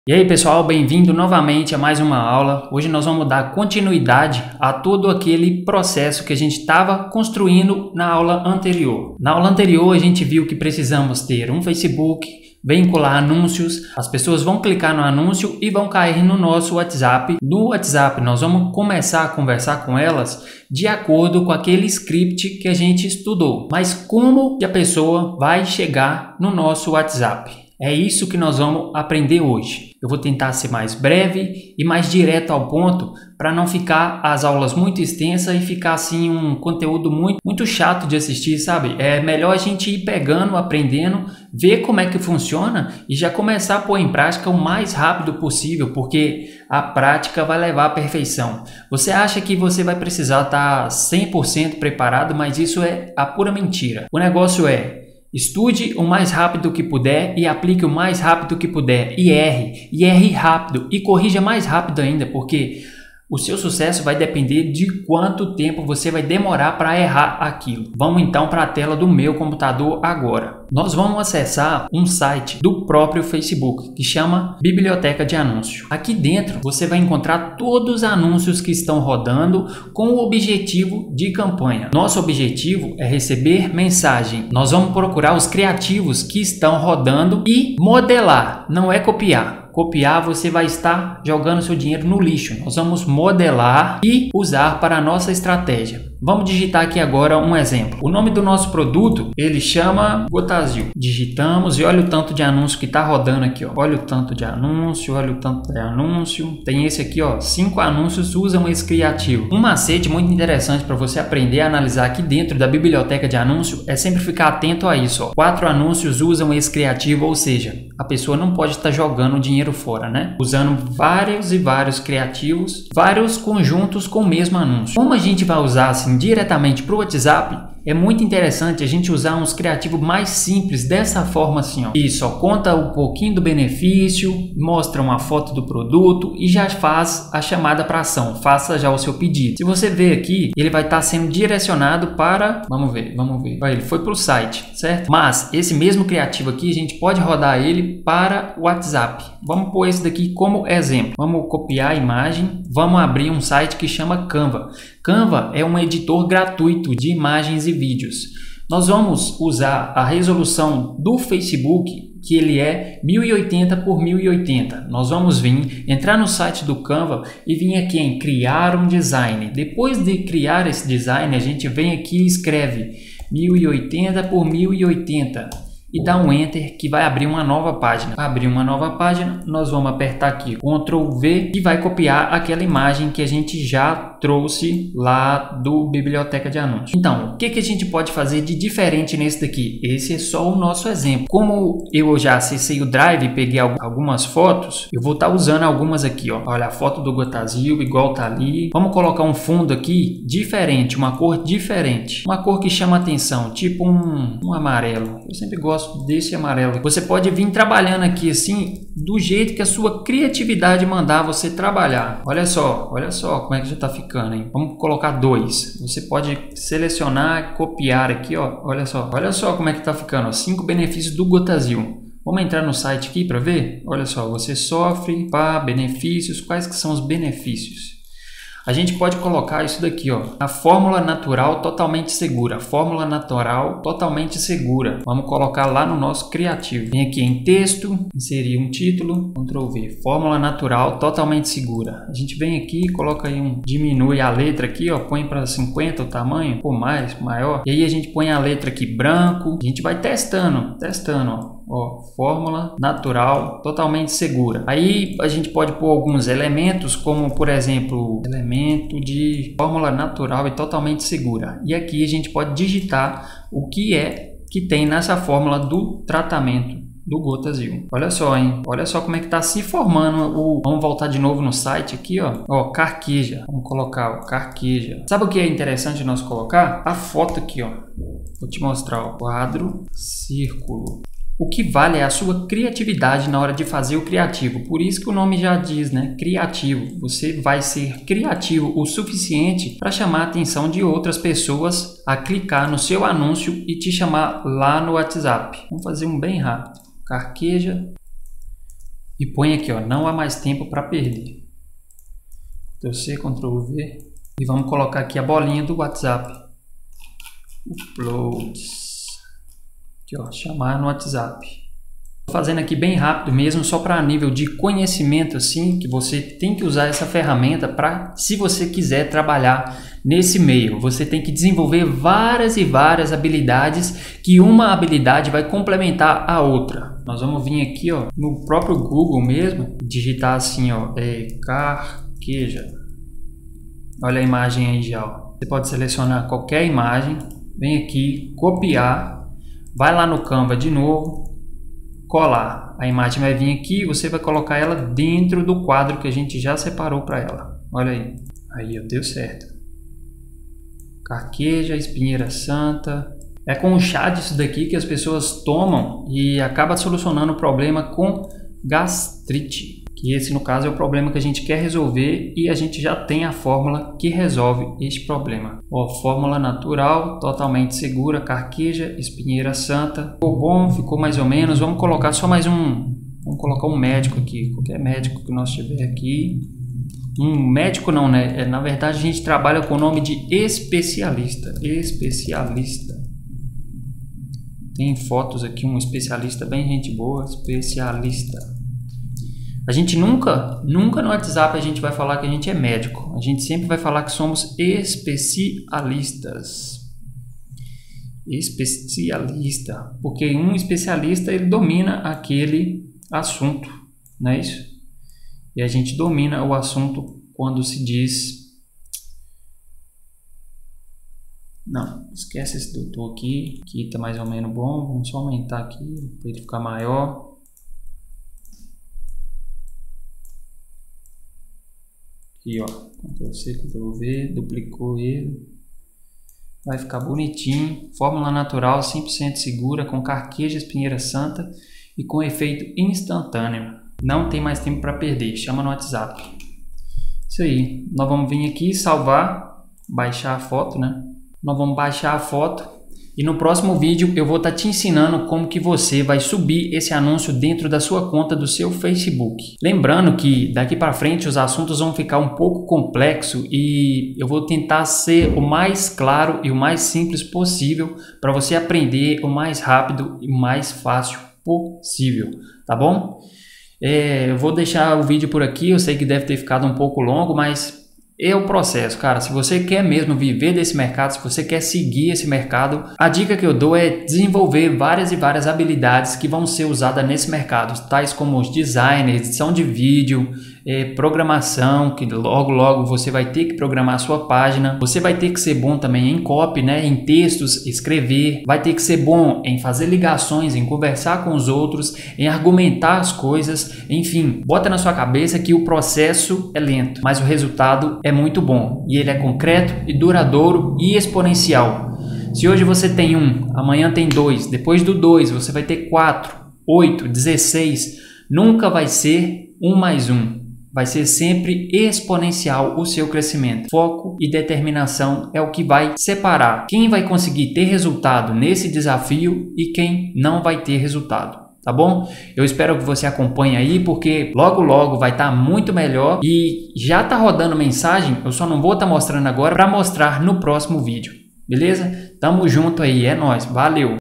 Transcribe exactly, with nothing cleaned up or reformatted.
E aí pessoal, bem-vindo novamente a mais uma aula. Hoje nós vamos dar continuidade a todo aquele processo que a gente estava construindo na aula anterior. Na aula anterior a gente viu que precisamos ter um Facebook, vincular anúncios, as pessoas vão clicar no anúncio e vão cair no nosso WhatsApp. No WhatsApp nós vamos começar a conversar com elas de acordo com aquele script que a gente estudou. Mas como que a pessoa vai chegar no nosso WhatsApp? É isso que nós vamos aprender hoje. Eu vou tentar ser mais breve e mais direto ao ponto para não ficar as aulas muito extensas e ficar assim um conteúdo muito, muito chato de assistir, sabe? É melhor a gente ir pegando, aprendendo, ver como é que funciona e já começar a pôr em prática o mais rápido possível, porque a prática vai levar à perfeição. Você acha que você vai precisar estar cem por cento preparado, mas isso é a pura mentira. O negócio é: estude o mais rápido que puder e aplique o mais rápido que puder e erre, e erre rápido e corrija mais rápido ainda, porque o seu sucesso vai depender de quanto tempo você vai demorar para errar aquilo. Vamos então para a tela do meu computador agora. Nós vamos acessar um site do próprio Facebook que chama Biblioteca de Anúncio. Aqui dentro você vai encontrar todos os anúncios que estão rodando com o objetivo de campanha. Nosso objetivo é receber mensagem. Nós vamos procurar os criativos que estão rodando e modelar, não é copiar. Copiar, você vai estar jogando seu dinheiro no lixo. Nós vamos modelar e usar para a nossa estratégia. Vamos digitar aqui agora um exemplo. O nome do nosso produto, ele chama Gotazil. Digitamos e olha o tanto de anúncio que está rodando aqui, ó. Olha o tanto de anúncio, olha o tanto de anúncio. Tem esse aqui, ó. Cinco anúncios usam esse criativo. Um macete muito interessante para você aprender a analisar aqui dentro da biblioteca de anúncio é sempre ficar atento a isso, ó. Quatro anúncios usam esse criativo, ou seja, a pessoa não pode estar jogando dinheiro fora, né? Usando vários e vários criativos, vários conjuntos com o mesmo anúncio. Como a gente vai usar assim diretamente para o WhatsApp, é muito interessante a gente usar uns criativos mais simples dessa forma assim, ó. Isso, ó, conta um pouquinho do benefício, mostra uma foto do produto e já faz a chamada para ação. Faça já o seu pedido. Se você ver aqui, ele vai estar sendo direcionado para, vamos ver, vamos ver. Ele foi para o site, certo? Mas esse mesmo criativo aqui a gente pode rodar ele para o WhatsApp. Vamos pôr esse daqui como exemplo. Vamos copiar a imagem. Vamos abrir um site que chama Canva. Canva é um editor gratuito de imagens e vídeos. Nós vamos usar a resolução do Facebook, que ele é mil e oitenta por mil e oitenta. Nós vamos vir, entrar no site do Canva e vir aqui em criar um design. Depois de criar esse design, a gente vem aqui e escreve mil e oitenta por mil e oitenta. E dá um Enter que vai abrir uma nova página. Para abrir uma nova página, nós vamos apertar aqui control V e vai copiar aquela imagem que a gente já trouxe lá do Biblioteca de Anúncios. Então, o que, que a gente pode fazer de diferente nesse daqui? Esse é só o nosso exemplo. Como eu já acessei o Drive e peguei algumas fotos, eu vou estar usando algumas aqui, ó. Olha a foto do Gotazil, igual tá ali. Vamos colocar um fundo aqui diferente, uma cor diferente. Uma cor que chama atenção, tipo um, um amarelo. Eu sempre gosto desse amarelo. Você pode vir trabalhando aqui assim, do jeito que a sua criatividade mandar você trabalhar. Olha só, olha só como é que já tá ficando, hein? Vamos colocar dois. Você pode selecionar, copiar aqui, ó. Olha só, olha só como é que tá ficando, ó. Cinco benefícios do Gotazil. Vamos entrar no site aqui para ver? Olha só, você sofre, pá, benefícios. Quais que são os benefícios? A gente pode colocar isso daqui, ó, a fórmula natural totalmente segura, fórmula natural totalmente segura. Vamos colocar lá no nosso criativo. Vem aqui em texto, inserir um título, control V, fórmula natural totalmente segura. A gente vem aqui, coloca aí um, diminui a letra aqui, ó, põe para cinquenta o tamanho, por mais, maior. E aí a gente põe a letra aqui branco. A gente vai testando, testando, ó. Ó, fórmula natural totalmente segura. Aí a gente pode pôr alguns elementos, como por exemplo, elemento de fórmula natural e totalmente segura. E aqui a gente pode digitar o que é que tem nessa fórmula do tratamento do Gotazil. Olha só, hein? Olha só como é que está se formando o... Vamos voltar de novo no site aqui, ó. Ó, carqueja. Vamos colocar o carqueja. Sabe o que é interessante nós colocar? A foto aqui, ó. Vou te mostrar, ó. Quadro, círculo. O que vale é a sua criatividade na hora de fazer o criativo. Por isso que o nome já diz, né? Criativo. Você vai ser criativo o suficiente para chamar a atenção de outras pessoas a clicar no seu anúncio e te chamar lá no WhatsApp. Vamos fazer um bem rápido. Carqueja. e põe aqui, ó, não há mais tempo para perder. Ctrl C, Ctrl V e vamos colocar aqui a bolinha do WhatsApp. Uploads. Aqui, ó, chamar no WhatsApp. Fazendo aqui bem rápido mesmo, só para nível de conhecimento assim, que você tem que usar essa ferramenta para, se você quiser trabalhar nesse meio, você tem que desenvolver várias e várias habilidades, que uma habilidade vai complementar a outra. Nós vamos vir aqui, ó, no próprio Google mesmo, digitar assim, ó, é, carqueja. Olha a imagem aí já, ó. Você pode selecionar qualquer imagem, vem aqui, copiar, vai lá no Canva de novo, colar. A imagem vai vir aqui e você vai colocar ela dentro do quadro que a gente já separou para ela. Olha aí. Aí, ó, deu certo. Carqueja, espinheira santa. É com o chá disso daqui que as pessoas tomam e acaba solucionando o problema com gastrite. Que esse, no caso, é o problema que a gente quer resolver e a gente já tem a fórmula que resolve este problema. Ó, fórmula natural, totalmente segura, carqueja, espinheira santa. Ficou bom, ficou mais ou menos. Vamos colocar só mais um, vamos colocar um médico aqui, qualquer médico que nós tiver aqui. Um médico não, né? É, na verdade, a gente trabalha com o nome de especialista. Especialista. Tem fotos aqui, um especialista bem gente boa, especialista. A gente nunca, nunca no WhatsApp a gente vai falar que a gente é médico. A gente sempre vai falar que somos especialistas. Especialista. Porque um especialista, ele domina aquele assunto, não é isso? E a gente domina o assunto quando se diz... Não, esquece esse doutor aqui. Aqui está mais ou menos bom. Vamos só aumentar aqui para ele ficar maior. Aqui, ó, Ctrl C, Ctrl V, duplicou ele, vai ficar bonitinho. Fórmula natural, cem por cento segura, com carqueja, espinheira santa e com efeito instantâneo. Não tem mais tempo para perder, chama no WhatsApp. Isso aí, nós vamos vir aqui salvar, baixar a foto, né? Nós vamos baixar a foto. E no próximo vídeo eu vou estar te ensinando como que você vai subir esse anúncio dentro da sua conta do seu Facebook. Lembrando que daqui para frente os assuntos vão ficar um pouco complexos e eu vou tentar ser o mais claro e o mais simples possível para você aprender o mais rápido e mais fácil possível, tá bom? É, eu vou deixar o vídeo por aqui, eu sei que deve ter ficado um pouco longo, mas... é o processo, cara. Se você quer mesmo viver desse mercado, se você quer seguir esse mercado, a dica que eu dou é desenvolver várias e várias habilidades que vão ser usadas nesse mercado, tais como os designers, edição de vídeo, é, programação, que logo logo você vai ter que programar a sua página. Você vai ter que ser bom também em copy, né, em textos, escrever, vai ter que ser bom em fazer ligações, em conversar com os outros, em argumentar as coisas, enfim, bota na sua cabeça que o processo é lento, mas o resultado é muito bom e ele é concreto e duradouro e exponencial. Se hoje você tem um, amanhã tem dois, depois do dois você vai ter quatro, oito, dezesseis, nunca vai ser um mais um. Vai ser sempre exponencial o seu crescimento. Foco e determinação é o que vai separar quem vai conseguir ter resultado nesse desafio e quem não vai ter resultado. Tá bom? Eu espero que você acompanhe aí, porque logo logo vai estar muito melhor e já tá rodando mensagem, eu só não vou estar mostrando agora para mostrar no próximo vídeo. Beleza? Tamo junto aí, é nóis, valeu!